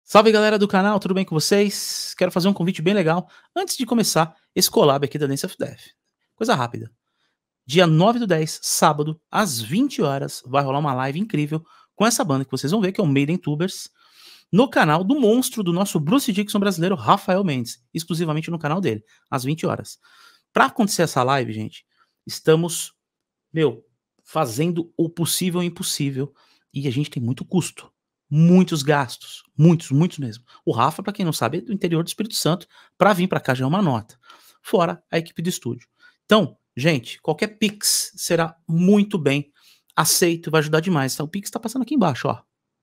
Salve galera do canal, tudo bem com vocês? Quero fazer um convite bem legal antes de começar esse collab aqui da Dance of Death. Coisa rápida. Dia 9/10, sábado, às 20 horas, vai rolar uma live incrível com essa banda que vocês vão ver, que é o Maiden Tubers, no canal do monstro do nosso Bruce Dickinson brasileiro, Rafael Mendes, exclusivamente no canal dele, às 20 horas. Pra acontecer essa live, gente, estamos, fazendo o possível e o impossível, e a gente tem muito custo. Muitos gastos, muitos mesmo. O Rafa, pra quem não sabe, é do interior do Espírito Santo, pra vir pra cá já é uma nota. Fora a equipe do estúdio. Então, gente, qualquer Pix será muito bem aceito, vai ajudar demais. Tá? O Pix tá passando aqui embaixo, ó.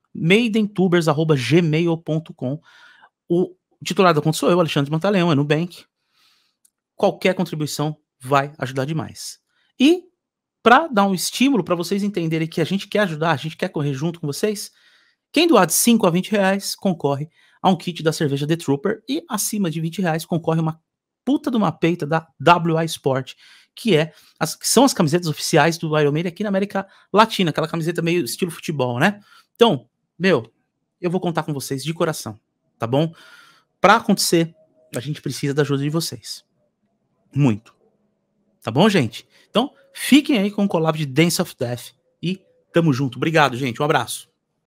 maidentubers@gmail.com. O titular da conta sou eu, Alexandre Mantaleão, é Nubank. Qualquer contribuição vai ajudar demais. E, pra dar um estímulo, pra vocês entenderem que a gente quer ajudar, a gente quer correr junto com vocês, quem doar de 5 a 20 reais concorre a um kit da cerveja The Trooper e acima de 20 reais concorre uma puta de uma peita da WA Sport, que são as camisetas oficiais do Iron Maiden aqui na América Latina, aquela camiseta meio estilo futebol, né? Então, eu vou contar com vocês de coração, tá bom? Pra acontecer, a gente precisa da ajuda de vocês. Muito. Tá bom, gente? Então, fiquem aí com o collab de Dance of Death e tamo junto. Obrigado, gente. Um abraço.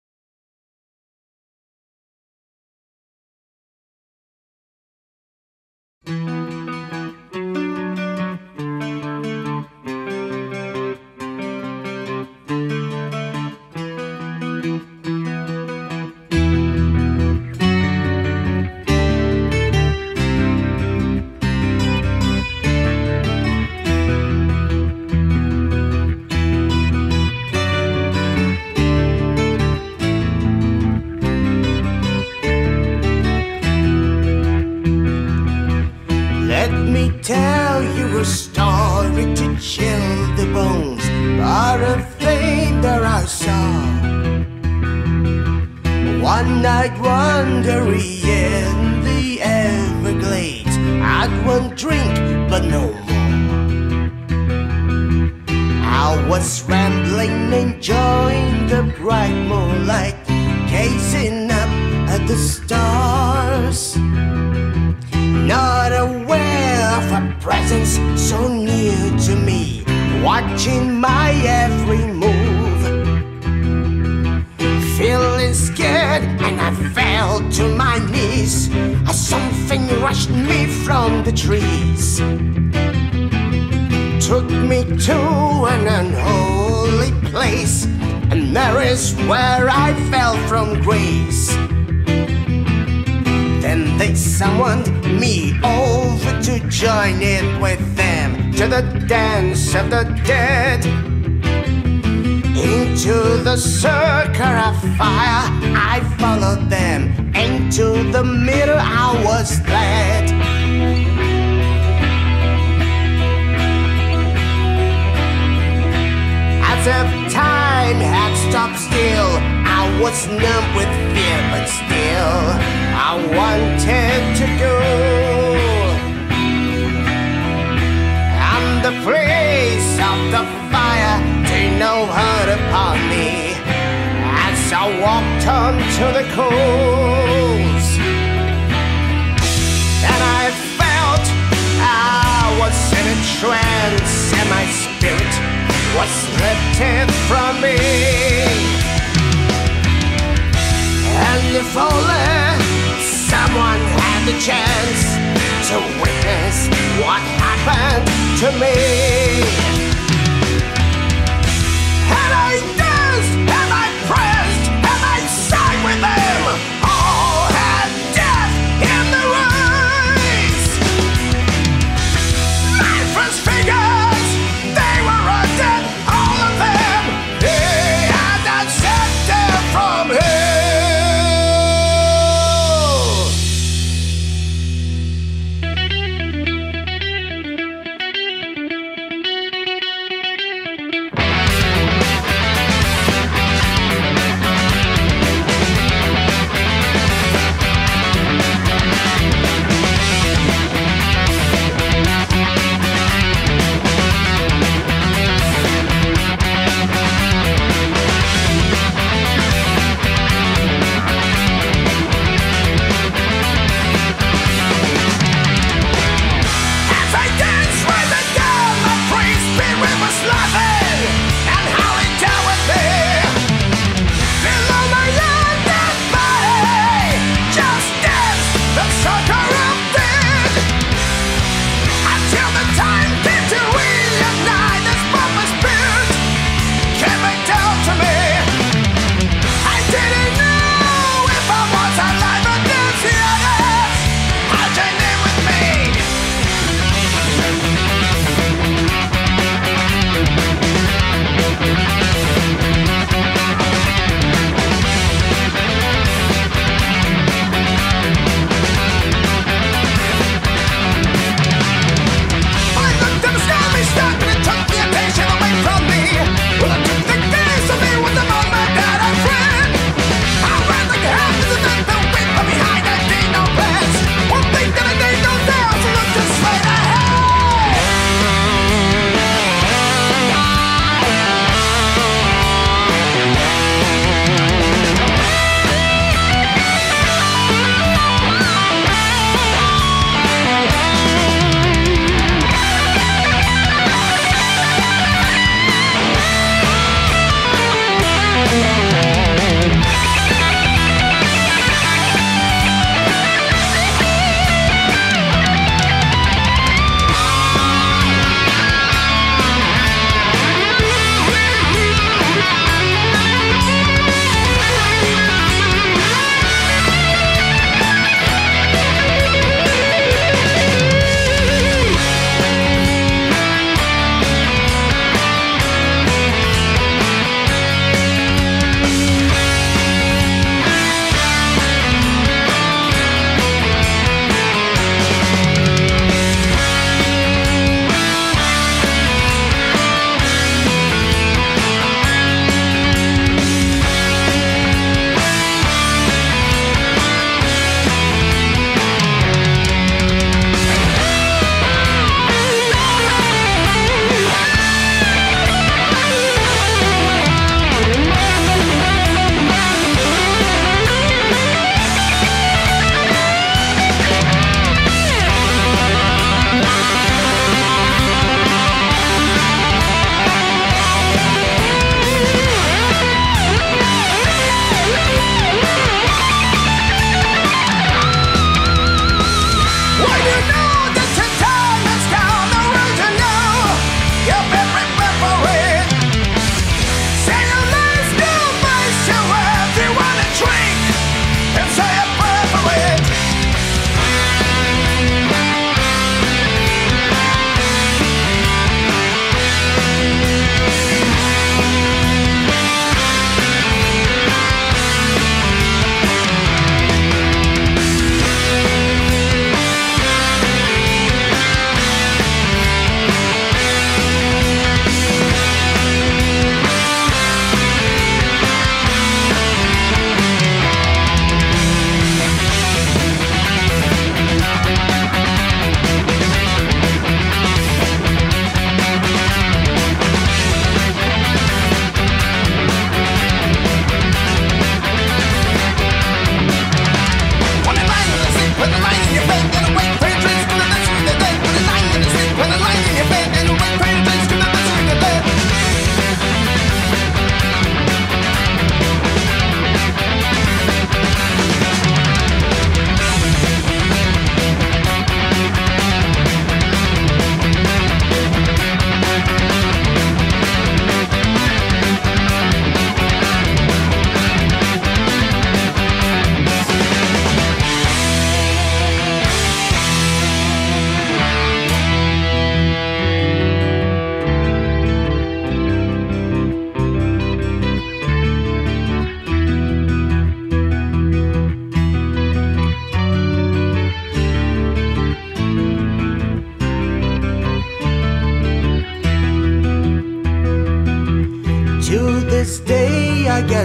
Tell you a story to chill the bones, but a thing that I saw. One night wandering in the Everglades, I'd one drink but no more. I was rambling, enjoying the bright moonlight, gazing up at the stars, not aware of a presence so near to me, watching my every move. Feeling scared and I fell to my knees as something rushed me from the trees, took me to an unholy place, and there is where I fell from grace. Then they summoned me over to join in with them to the dance of the dead. Into the circle of fire I followed them, into the middle I was led. As if time had stopped still, I was numb with fear, but still I wanted to go. And the place of the fire did no hurt upon me as I walked on to the coals. And I felt I was in a trance, and my spirit was lifted from me. And if only someone had the chance to witness what happened to me. And I danced, and I praised, and I sang with them. All had death in their eyes. Lifeless figures, they were undead, all of them. They had not sent them from hell.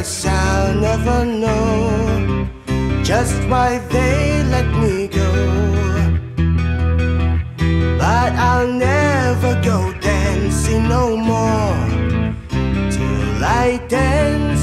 guess I'll never know just why they let me go. But I'll never go dancing no more till I dance